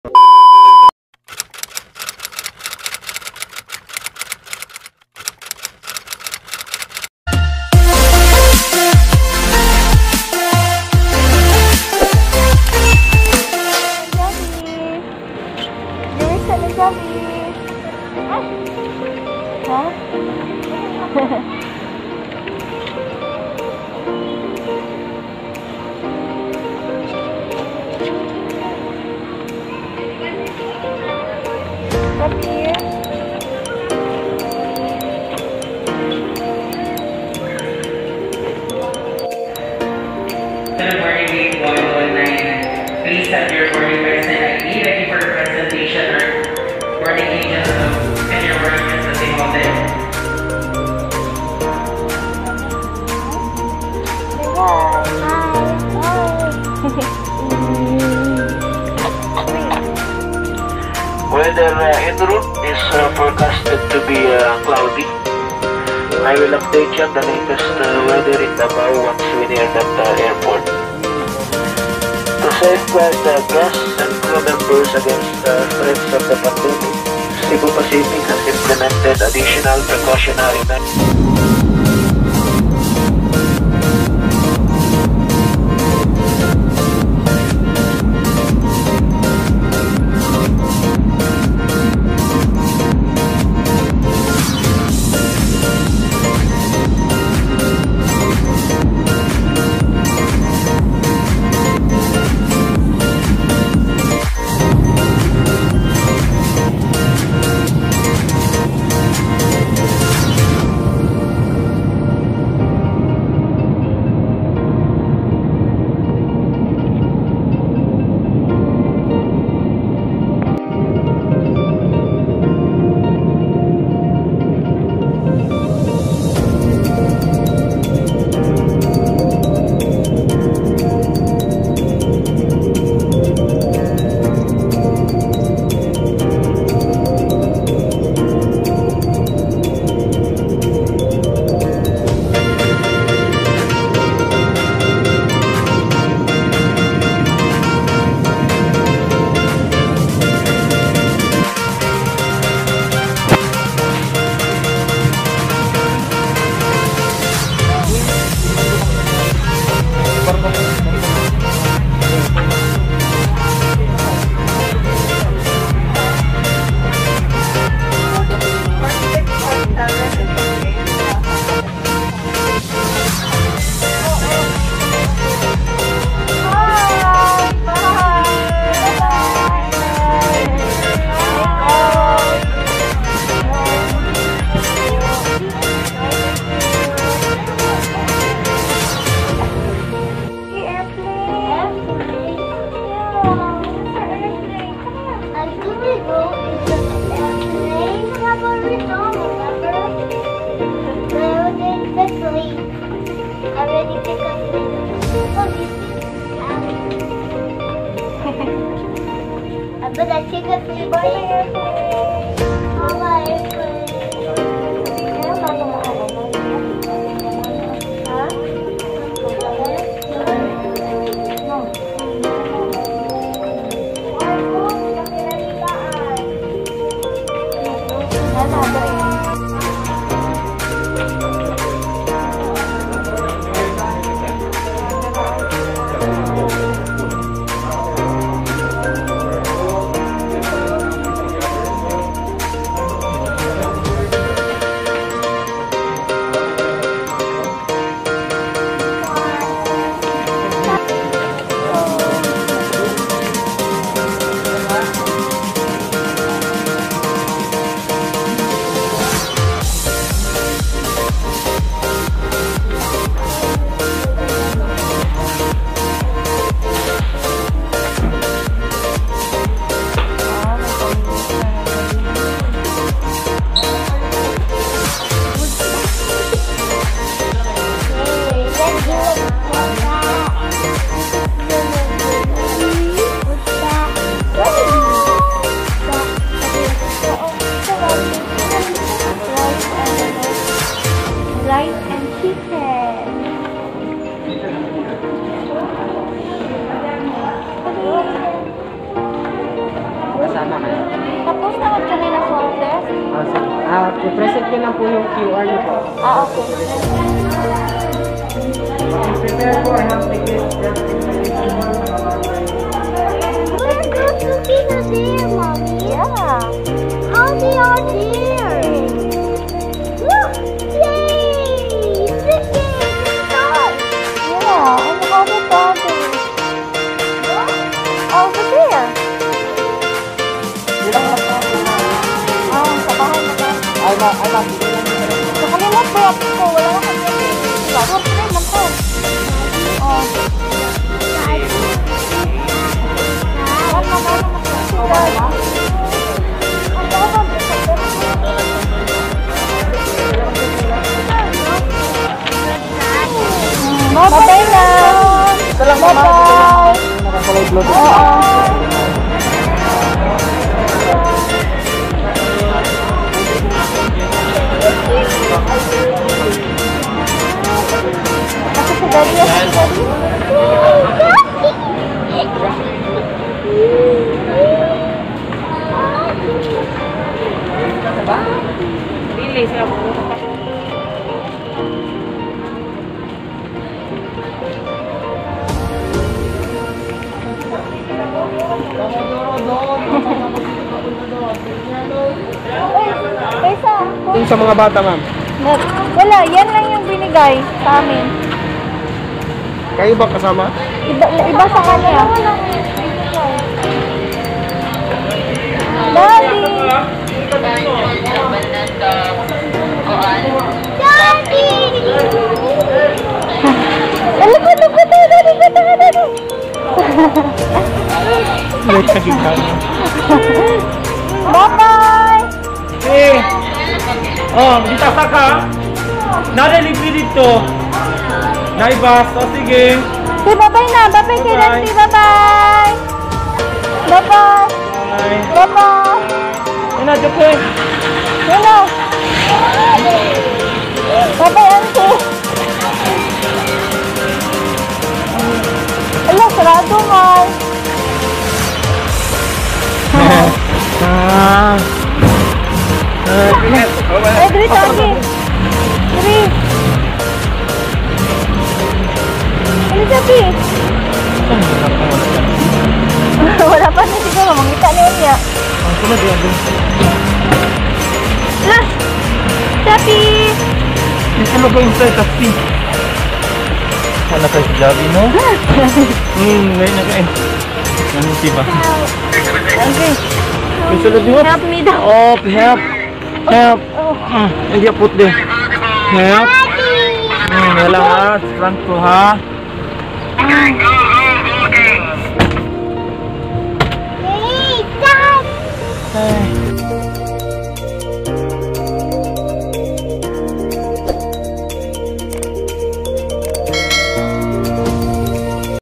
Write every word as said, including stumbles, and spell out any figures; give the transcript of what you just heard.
Please have your boarding pass and I D ready for presentation or boarding agents of senior boarding at the same hotel. Weather uh, en route is uh, forecasted to be uh, cloudy. I will update you on the latest uh, weather in Davao once we near that uh, airport. To safeguard the guests and crew members against the uh, threats of the pandemic, Cebu Pacific has implemented additional precautionary measures. But I take a free by airplane. Mama airplane. Tama kayo. Tapos na kanina swab test? Ah, sige. Ah, i-present ko lang po yung Q R niyo po. Ah, okay. Prepare po, I have tickets. Where's Katsukina there, Mommy? Yeah. How they are there? Look! Yay! The game starts! Yeah, and how the father? Over there. Ah, sa bahay na ba? Ay, ma, ay, ma. Nakalimot ba ako ko? Wala na kami. Bago, try man ko. Oh. Ano na ba? Bye-bye na! Ito lang mama. Bye-bye! Nakakulay blue. Oo. Kasi si Daddy, si Daddy. Really, siya po. Kaysa, Yung sa mga bata, ma'am. wala, yan lang yung binigay sa amin. Kayo ba kasama? Iba, iba sa kanya. Daddy! Daddy! Alipad, alipad, daddy, daddy, daddy! Wait, nagigil. Bye-bye! Eh! Oh, dito sa ka? Narinig dito. Naibas. O, sige. Okay, bye-bye na. Bye-bye kay Daddy. Bye-bye! Bye-bye! Bye. Bye-bye! Yan na, joke eh. Hello! Bye-bye, auntie! Ala, sarado, man! Ah. Eh, diri tagi! Diri! Diri sabi! Wala pa na siguro, mangita na yun niya. Ang sunod yan. Ala! Sabi! Hindi ko mag inside kasi. Wala kayo si Javi, no? Hmm, ngayon na kayo. Ano siya ba? Okay. May sunod yun. Help me daw. Oh, help. Help. Oh. Ah, hindi put there. Help. Daddy! Hmm, wala ha. Strand ko ha.